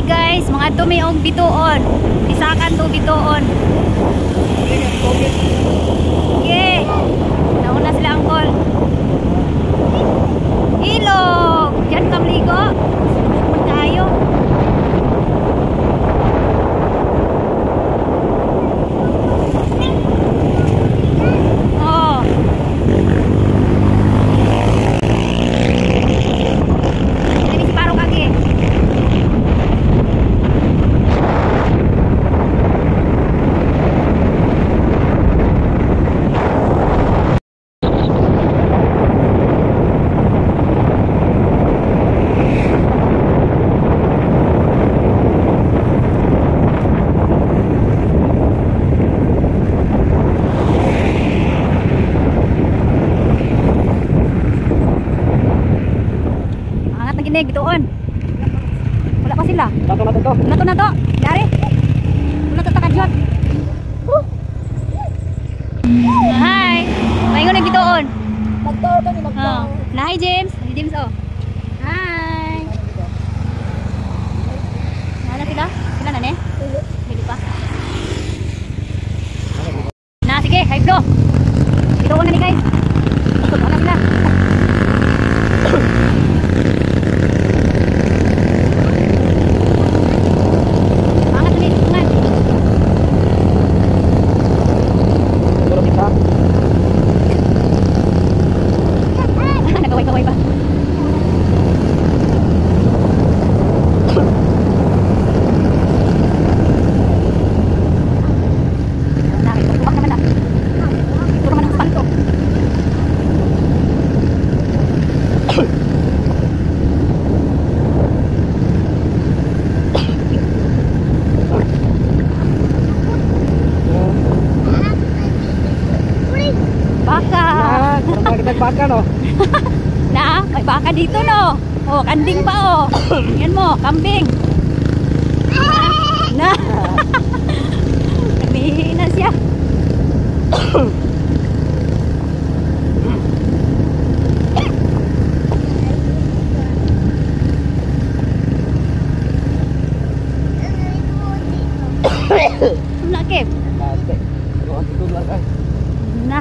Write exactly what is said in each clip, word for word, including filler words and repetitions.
guys, mga dumi og bituon. Isakan to bituon. Okay. Nauna sila angkol. Ilog. Diyan kang ligo. Sumod tayo. Oh. Ini si Parok lagi. Bituon. Wala pa sila. Nato nato to. Nato nato. Dari. Wala to takadjot. Hi. Mayon ang bituon. Magtao to ni magtao. Na hi James. Hi James oh. Hi. Nana sila? Sila na ne? Hindi pa. Na sige, hi bro. Bituon na ni guys. Wala sila. Baka no. Na, may baka dito no. Oh, kanding pa oh. Yan mo, kambing. Na. Nagmihina siya. Nakip. Na.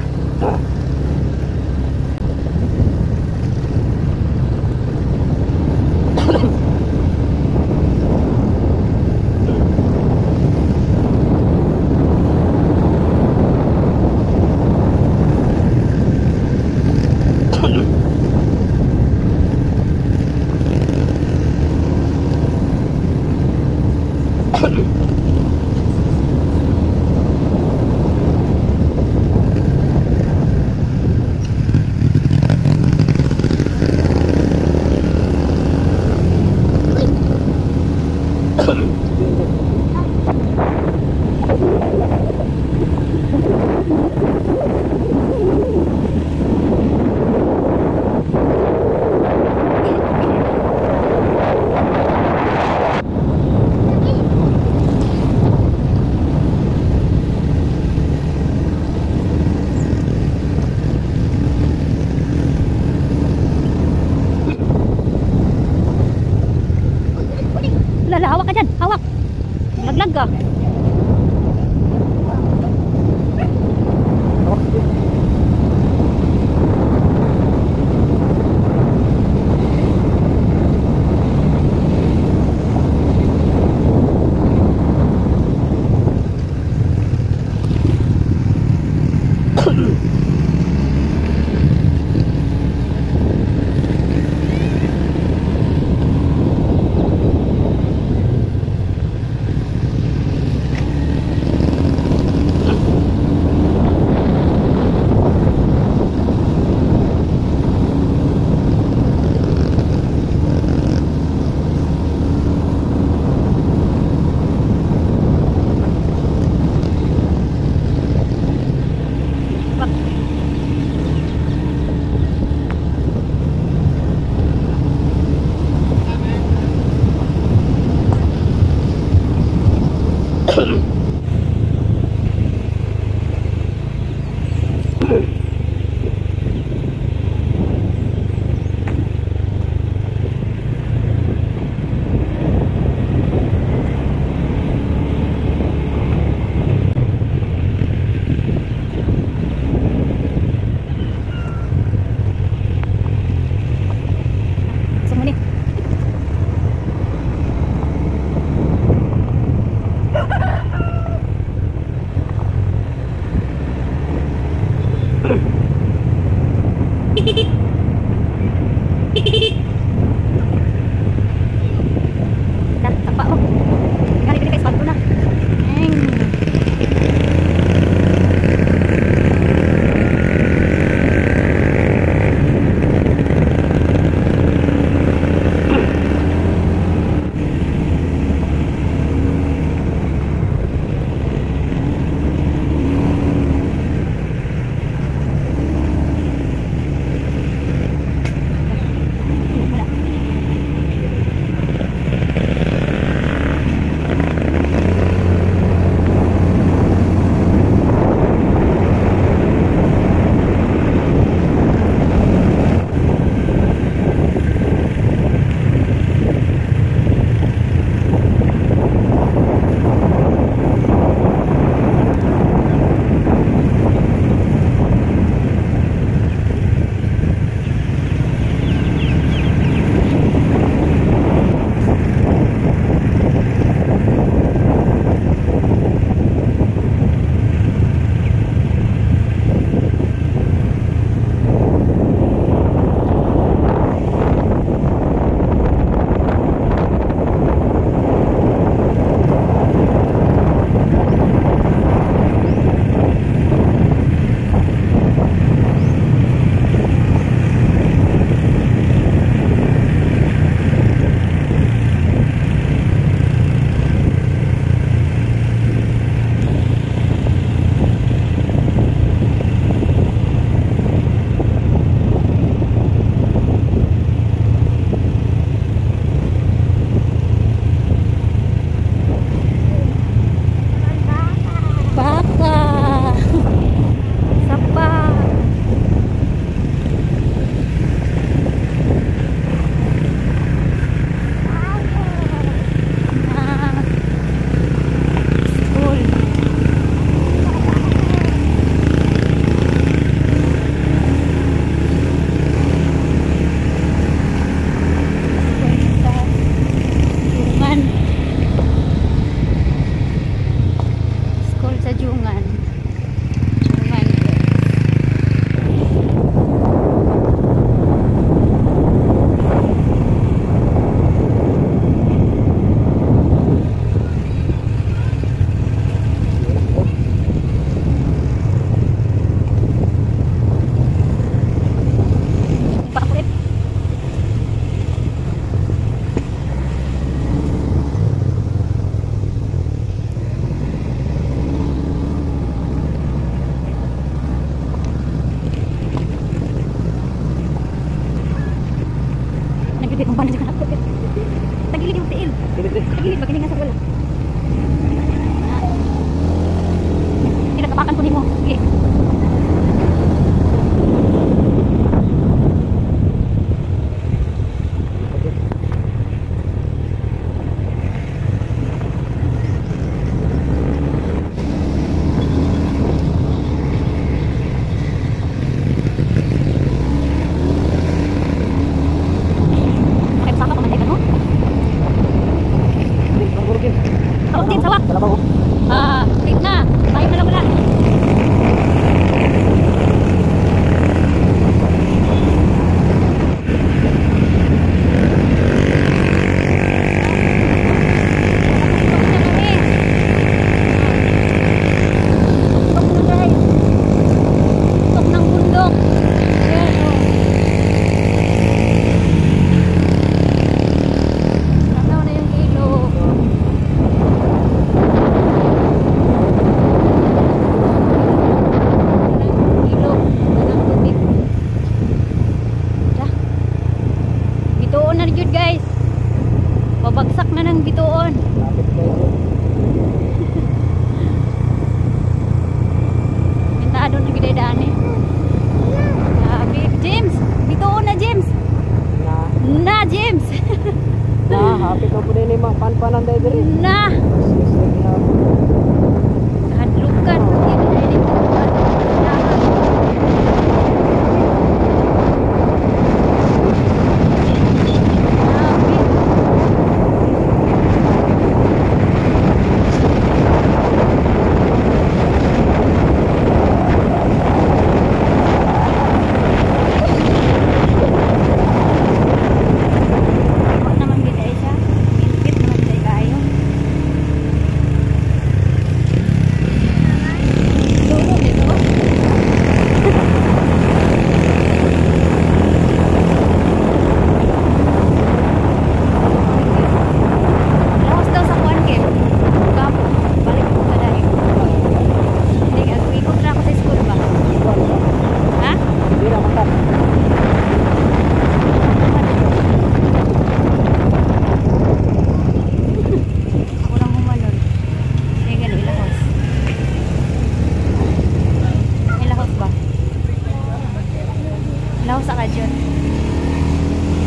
Lala, hawak ka dyan, hawak. Laglag ka. Dah, tapa oh. Kali kali guys, bago na. Eng. Nagbibi kung paano dyan ako. Tagilid yung tiil. Tagilid, magaling nga sa wala. Tinatapakan ko din mo. Sige. Ah, wait na. Tayo na lang wala. Tok ng bundok. Ayan, oh. Tanaw na yung ilog. Bituon na rin guys. Babagsak na ng bituon. Pintado na gidadaan eh. Grabe. James! Bituon na James! Na, Na James! na, happy ko po din yung mga pan-panan dahil diri. Na! Kahadlukan.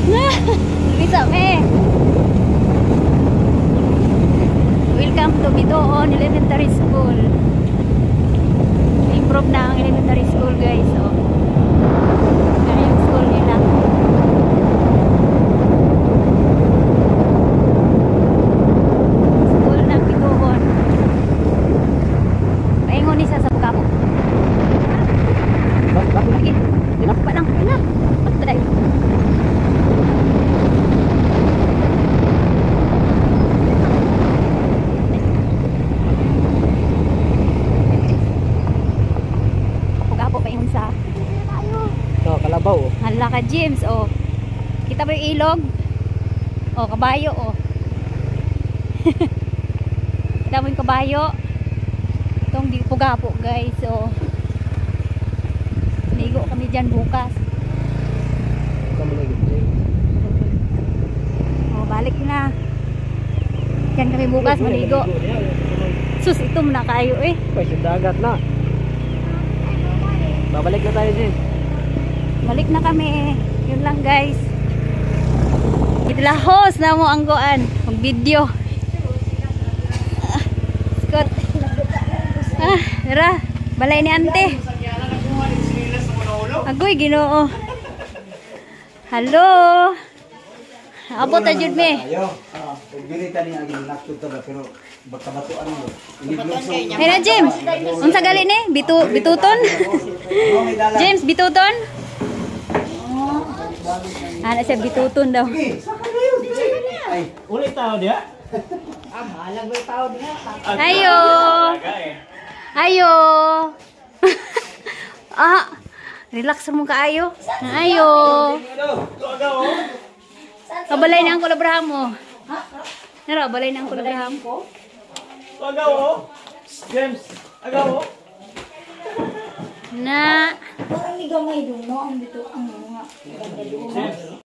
Bisa me. Welcome to Bitoon Elementary School. Improve na ang elementary school, guys. So, yan yung school nila. School ng Bitoon. Paingon isa sa pagkapo. Lagi. Inak pa lang. Inak. Patay. Pagkapo paingon sa So, kalabaw. oh. hala ka, James. Oh. Kita ba yung ilog? Oh, kabayo. Oh. Kita mo yung kabayo. Itong di pugapo, guys. So, ligo kami dyan bukas. Kamu lagi. Oh, balik na. Dyan kami bukas, maligo. Sus, ito na kayo eh. Pwes, yung dagat na. Babalik na tayo, Jin. Balik na kami. Yun lang, guys. Idlahos na mo ang goan. Mag-video. Ah, Scott. Ah, tara. Balay ni ante. Agoy, ginoo. Hello. Abot na jud me. Ayo, pagdili ta niya ang naktud ta ba pero baka batuan mo. Hey na, James. Unsa gali ni? Bitu bituton? James, bituton? Ana siya bituton daw. Ay, Ulit tao dia. Ayo. Ayo. Ah, relax mo kaayo. Ayo. Kabalay na ang kulabrahan mo. Nara, balay na ang kulabrahan mo. Agaw oh. James, agaw oh. Na. Parang ligaw may dumo ang dito ang mga.